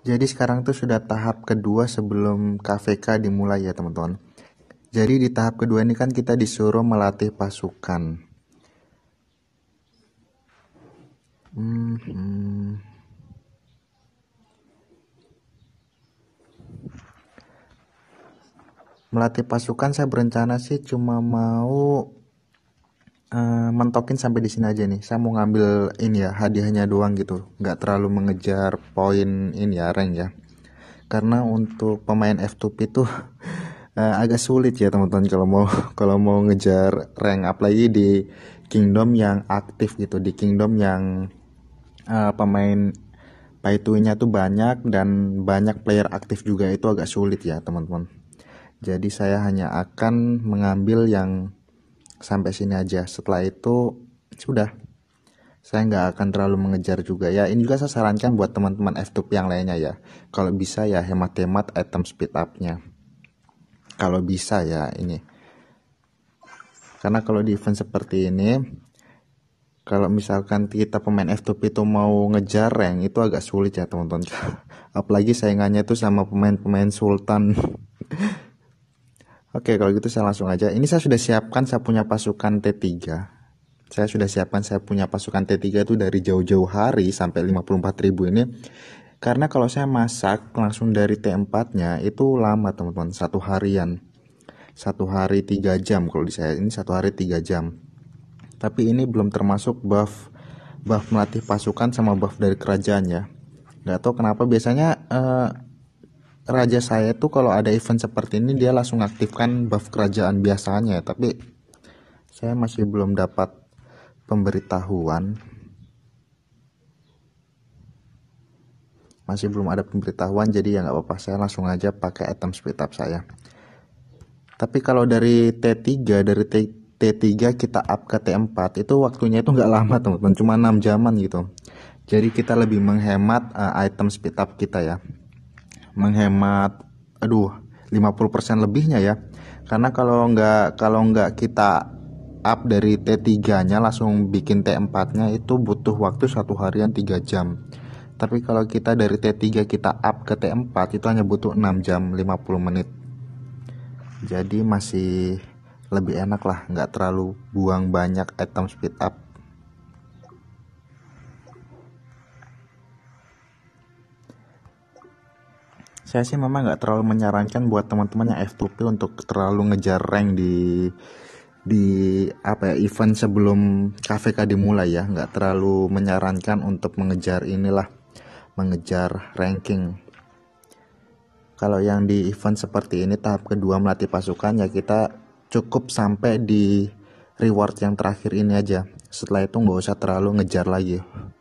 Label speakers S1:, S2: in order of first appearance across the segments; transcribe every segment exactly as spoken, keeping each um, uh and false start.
S1: Jadi sekarang tuh sudah tahap kedua sebelum K V K dimulai ya teman-teman. Jadi di tahap kedua ini kan kita disuruh melatih pasukan. Hmm, hmm. Melatih pasukan saya berencana sih cuma mau uh, mentokin sampai di sini aja nih. Saya mau ngambil ini ya hadiahnya doang gitu, nggak terlalu mengejar poin ini ya rank ya. Karena untuk pemain F two P tuh uh, agak sulit ya teman-teman kalau mau kalau mau ngejar rank apalagi di kingdom yang aktif gitu, di kingdom yang uh, pemain pay to win-nya tuh banyak dan banyak player aktif juga, itu agak sulit ya teman-teman. Jadi saya hanya akan mengambil yang sampai sini aja. Setelah itu sudah, saya nggak akan terlalu mengejar juga ya. Ini juga saya sarankan buat teman-teman F two P yang lainnya ya. Kalau bisa ya hemat-hemat item speed up-nya. Kalau bisa ya ini. Karena kalau di event seperti ini, kalau misalkan kita pemain F two P itu mau ngejar rank itu agak sulit ya teman-teman. Apalagi saingannya itu sama pemain-pemain Sultan. Oke, kalau gitu saya langsung aja. Ini saya sudah siapkan, saya punya pasukan T tiga. Saya sudah siapkan, saya punya pasukan T tiga itu dari jauh-jauh hari sampai lima puluh empat ribu ini. Karena kalau saya masak langsung dari T empat-nya itu lama teman-teman, satu harian. Satu hari tiga jam kalau di saya, ini satu hari tiga jam. Tapi ini belum termasuk buff buff melatih pasukan sama buff dari kerajaan ya. Gak tahu kenapa biasanya eh, raja saya tuh kalau ada event seperti ini dia langsung aktifkan buff kerajaan biasanya, tapi saya masih belum dapat pemberitahuan. Masih belum ada pemberitahuan, jadi ya nggak apa-apa, saya langsung aja pakai item speed up saya. Tapi kalau dari T tiga, dari T, T3 kita up ke T empat itu waktunya itu nggak lama teman-teman, cuma enam jaman gitu. Jadi kita lebih menghemat uh, item speed up kita ya. Menghemat aduh lima puluh persen lebihnya ya. Karena kalau nggak kalau nggak kita up dari T tiga-nya langsung bikin T empat-nya itu butuh waktu satu harian tiga jam. Tapi kalau kita dari T tiga kita up ke T empat itu hanya butuh enam jam lima puluh menit. Jadi masih lebih enak lah, nggak terlalu buang banyak item speed up. Saya sih memang nggak terlalu menyarankan buat teman-teman yang F two P untuk terlalu ngejar rank di di apa ya event sebelum K V K dimulai ya. Nggak terlalu menyarankan untuk mengejar inilah, mengejar ranking. Kalau yang di event seperti ini tahap kedua melatih pasukan ya kita cukup sampai di reward yang terakhir ini aja. Setelah itu nggak usah terlalu ngejar lagi,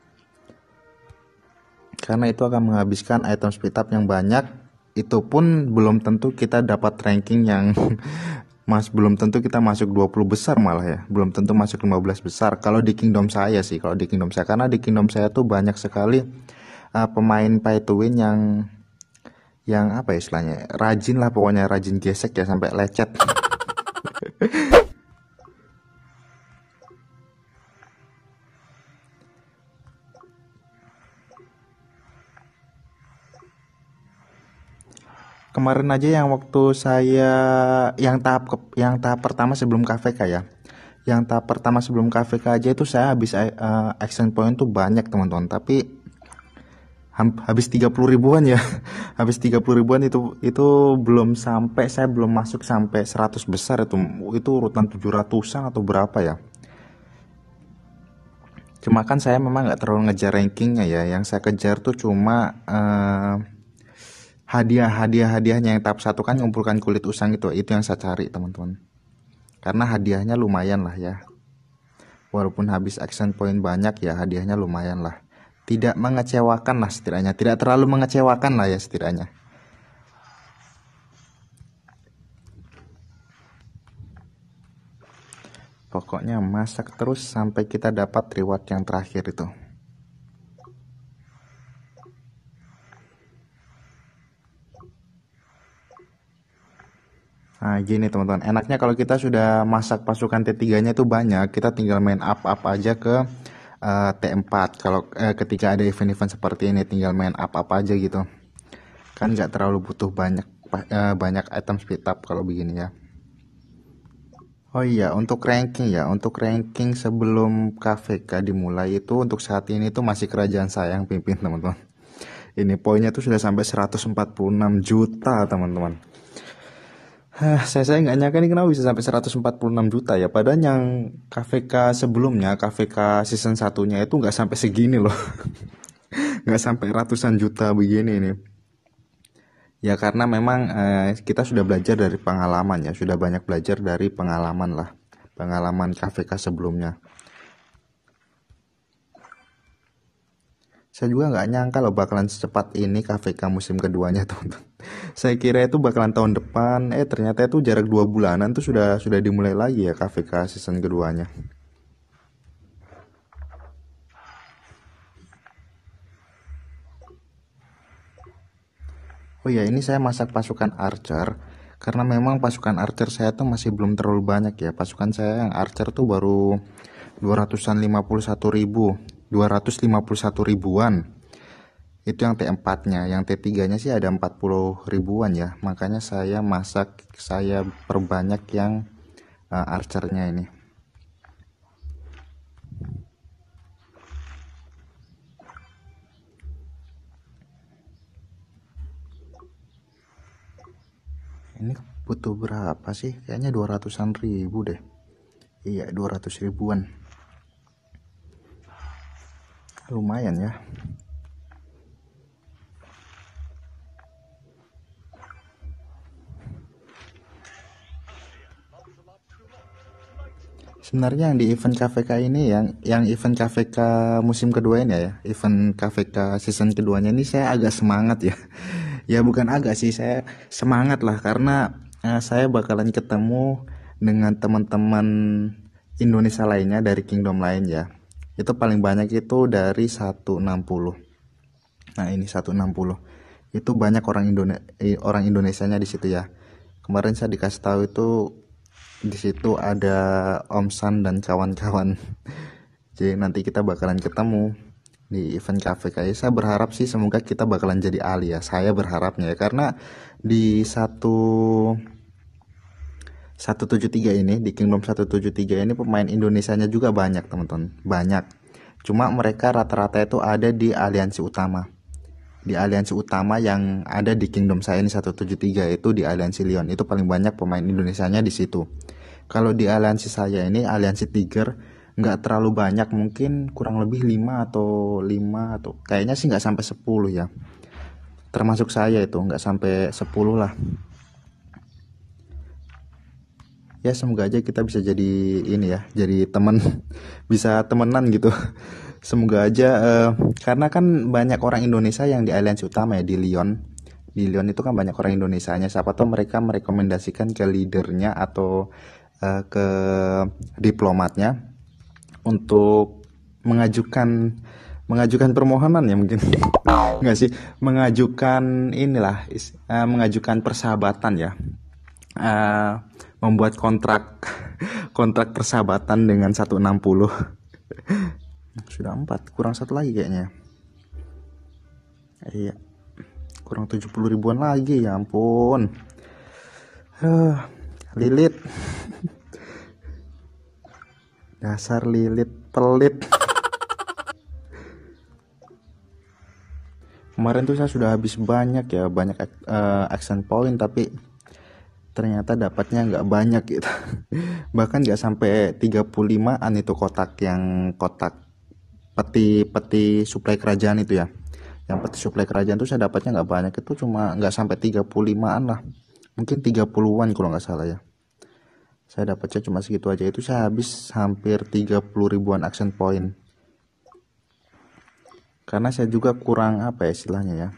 S1: karena itu akan menghabiskan item speed up yang banyak. Itu pun belum tentu kita dapat ranking yang mas belum tentu kita masuk dua puluh besar malah ya, belum tentu masuk lima belas besar kalau di kingdom saya sih. Kalau di kingdom saya, karena di kingdom saya tuh banyak sekali uh, pemain pay to win yang yang apa ya istilahnya, rajin lah pokoknya, rajin gesek ya sampai lecet. Kemarin aja yang waktu saya yang tahap ke, yang tahap pertama sebelum K V K ya. Yang tahap pertama sebelum K V K aja itu saya habis uh, action point tuh banyak teman-teman, tapi habis tiga puluh ribuan ya. Habis tiga puluh ribuan itu itu belum sampai, saya belum masuk sampai seratus besar itu. Itu urutan tujuh ratusan atau berapa ya. Cuma kan saya memang nggak terlalu ngejar rankingnya ya. Yang saya kejar tuh cuma uh, hadiah-hadiah-hadiahnya. Yang tahap satu kan ngumpulkan kulit usang itu. Itu yang saya cari teman-teman. Karena hadiahnya lumayan lah ya. Walaupun habis action point banyak ya, hadiahnya lumayan lah. Tidak mengecewakan lah setidaknya, tidak terlalu mengecewakan lah ya setidaknya. Pokoknya masak terus sampai kita dapat reward yang terakhir itu. Nah gini teman-teman, enaknya kalau kita sudah masak pasukan T tiga-nya itu banyak, kita tinggal main up-up aja ke uh, T empat. Kalau uh, ketika ada event-event seperti ini tinggal main up-up aja gitu. kan nggak terlalu butuh banyak eh, banyak item speed up kalau begini ya. Oh iya, untuk ranking ya, untuk ranking sebelum K V K dimulai itu untuk saat ini tuh masih kerajaan saya yang pimpin teman-teman. Ini poinnya tuh sudah sampai seratus empat puluh enam juta teman-teman. Hah, saya saya nggak nyangka ini kenapa bisa sampai seratus empat puluh enam juta ya. Padahal yang K V K sebelumnya, K V K season satunya itu nggak sampai segini loh. Nggak sampai ratusan juta begini nih. Ya karena memang eh, kita sudah belajar dari pengalaman ya, sudah banyak belajar dari pengalaman lah, pengalaman K V K sebelumnya. Saya juga nggak nyangka loh bakalan secepat ini K V K musim keduanya teman-teman. Saya kira itu bakalan tahun depan, eh ternyata itu jarak dua bulanan tuh sudah sudah dimulai lagi ya K V K season keduanya. Oh ya, ini saya masak pasukan archer karena memang pasukan archer saya tuh masih belum terlalu banyak ya. Pasukan saya yang archer tuh baru dua ratus lima puluh satu ribu, dua ratus lima puluh satu ribuan. Itu yang T empat-nya, yang T tiga-nya sih ada empat puluh ribuan ya. Makanya saya masak, saya perbanyak yang uh, archernya ini. Ini butuh berapa sih? Kayaknya dua ratusan ribu deh. Iya, dua ratus ribuan. Lumayan ya. Sebenarnya yang di event K V K ini yang yang event K V K musim kedua ini ya, event K V K season keduanya ini saya agak semangat ya. Ya bukan agak sih, saya semangat lah karena eh, saya bakalan ketemu dengan teman-teman Indonesia lainnya dari Kingdom lain ya. Itu paling banyak itu dari seratus enam puluh. Nah, ini seratus enam puluh. Itu banyak orang Indonesia orang Indonesianya di situ ya. Kemarin saya dikasih tahu itu di situ ada Om San dan kawan-kawan. Jadi nanti kita bakalan ketemu di event K V K. Saya berharap sih semoga kita bakalan jadi ahli ya. Saya berharapnya ya karena di satu satu tujuh tiga ini di Kingdom seratus tujuh puluh tiga ini pemain Indonesianya juga banyak teman-teman. Banyak. Cuma mereka rata-rata itu ada di aliansi utama. Di aliansi utama yang ada di Kingdom saya ini seratus tujuh puluh tiga itu di aliansi Leon. Itu paling banyak pemain Indonesianya di situ. Kalau di aliansi saya ini aliansi Tiger nggak terlalu banyak, mungkin kurang lebih lima atau lima atau kayaknya sih nggak sampai sepuluh ya. Termasuk saya itu nggak sampai sepuluh lah. Ya semoga aja kita bisa jadi ini ya, jadi teman, bisa temenan gitu. Semoga aja eh, karena kan banyak orang Indonesia yang di aliansi utama ya di Leon. Di Leon itu kan banyak orang Indonesianya. Siapa tahu mereka merekomendasikan ke leadernya atau eh, ke diplomatnya untuk mengajukan mengajukan permohonan ya mungkin. Enggak sih, mengajukan inilah uh, mengajukan persahabatan ya. Uh, membuat kontrak kontrak persahabatan dengan seratus enam puluh. Sudah empat, kurang satu lagi kayaknya. Iya. Kurang tujuh puluh ribuan lagi, ya ampun. Uh, Lilit. Dasar Lilit pelit. Kemarin tuh saya sudah habis banyak ya, banyak uh, action point tapi ternyata dapatnya nggak banyak gitu. Bahkan nggak sampai tiga puluh limaan itu kotak yang kotak peti-peti suplai kerajaan itu ya. Yang peti suplai kerajaan tuh saya dapatnya nggak banyak, itu cuma nggak sampai tiga puluh limaan lah. Mungkin tiga puluhan kalau nggak salah ya. Saya dapatnya cuma segitu aja, itu saya habis hampir tiga puluh ribuan action point. Karena saya juga kurang apa ya istilahnya ya.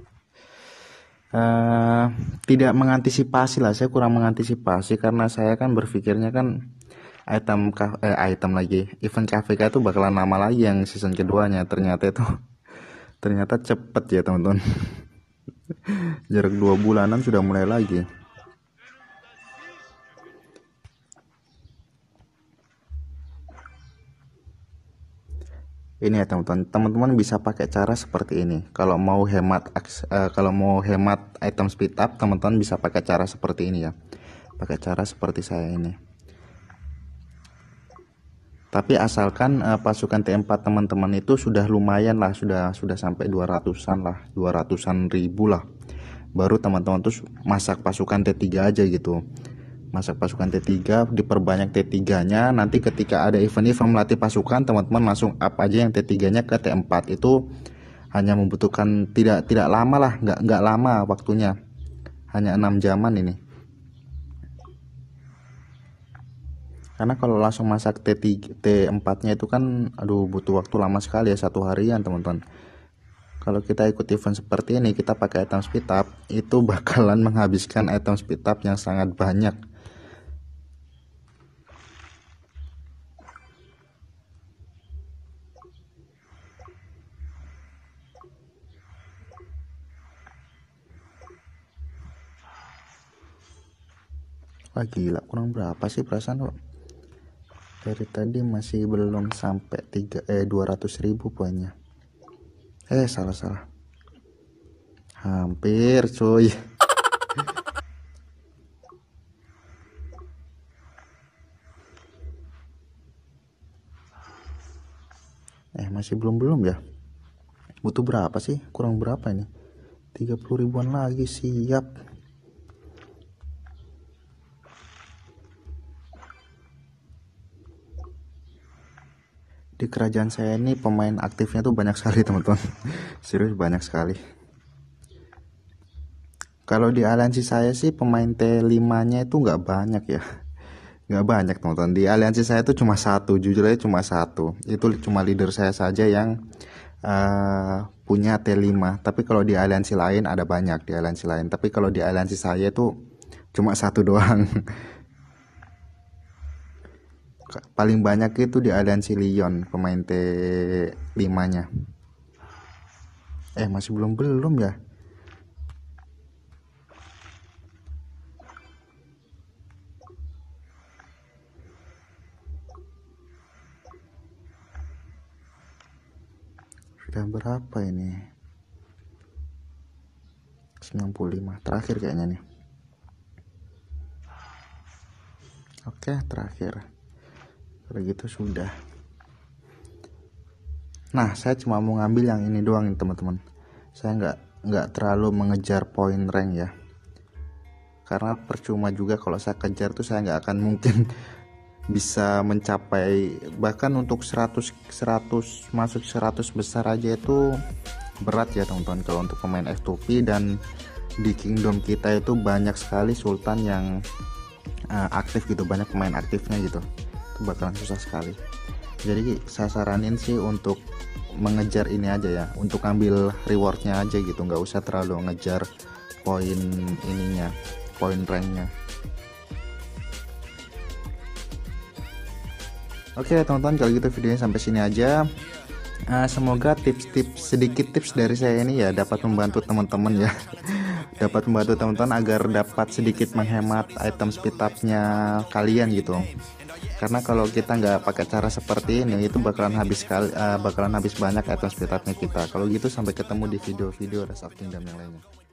S1: Uh, tidak mengantisipasi lah, saya kurang mengantisipasi karena saya kan berpikirnya kan item eh, item lagi event K V K itu bakalan lama lagi yang season keduanya, ternyata itu ternyata cepet ya teman-teman. Jarak dua bulanan sudah mulai lagi. Ini ya teman-teman, teman-teman bisa pakai cara seperti ini. Kalau mau hemat aks- eh, kalau mau hemat item speed up, teman-teman bisa pakai cara seperti ini ya. Pakai cara seperti saya ini. Tapi asalkan eh, pasukan T empat teman-teman itu sudah lumayan lah, sudah sudah sampai dua ratusan lah, dua ratusan ribu lah. Baru teman-teman tuh masak pasukan T tiga aja gitu. Masak pasukan T tiga, diperbanyak T tiga-nya, nanti ketika ada event-event melatih pasukan, teman-teman langsung up aja yang T tiga-nya ke T empat. Itu hanya membutuhkan tidak tidak lama lah, nggak nggak lama waktunya, hanya enam jaman ini. Karena kalau langsung masak T tiga, T empat-nya itu kan aduh butuh waktu lama sekali ya, satu harian teman-teman. Kalau kita ikut event seperti ini, kita pakai item speed up, itu bakalan menghabiskan item speed up yang sangat banyak. Wah gila, kurang berapa sih perasaan kok dari tadi masih belum sampai tiga eh dua ratus ribu poinnya. Eh salah salah, hampir cuy. Eh masih belum belum ya, butuh berapa sih, kurang berapa ini, tiga puluh ribuan lagi. Siap. Di kerajaan saya ini pemain aktifnya tuh banyak sekali teman-teman. Serius banyak sekali. Kalau di aliansi saya sih pemain T lima nya itu nggak banyak ya, nggak banyak teman-teman. Di aliansi saya itu cuma satu, jujur aja cuma satu, itu cuma leader saya saja yang uh, punya T lima. Tapi kalau di aliansi lain ada banyak, di aliansi lain, tapi kalau di aliansi saya itu cuma satu doang. Paling banyak itu di aliansi Lyon pemain T lima nya. Eh masih belum belum ya. Sudah berapa ini, sembilan puluh lima terakhir kayaknya nih. Oke terakhir, kalau gitu sudah. Nah saya cuma mau ngambil yang ini doang nih teman-teman. Saya nggak nggak terlalu mengejar poin rank ya, karena percuma juga kalau saya kejar tuh, saya nggak akan mungkin bisa mencapai. Bahkan untuk seratus seratus masuk seratus besar aja itu berat ya teman-teman, kalau untuk pemain F dua P. Dan di kingdom kita itu banyak sekali sultan yang uh, aktif gitu, banyak pemain aktifnya gitu, itu bakalan susah sekali. Jadi saya saranin sih untuk mengejar ini aja ya, untuk ambil rewardnya aja gitu, nggak usah terlalu ngejar poin ininya, poin ranknya. Oke teman-teman, kalau gitu videonya sampai sini aja. Uh, semoga tips-tips, sedikit tips dari saya ini ya dapat membantu teman-teman ya. Dapat membantu teman-teman agar dapat sedikit menghemat item speed up-nya kalian gitu. Karena kalau kita nggak pakai cara seperti ini, itu bakalan habis kali, uh, bakalan habis banyak item speed up-nya kita. Kalau gitu sampai ketemu di video-video Rise of Kingdom yang lainnya.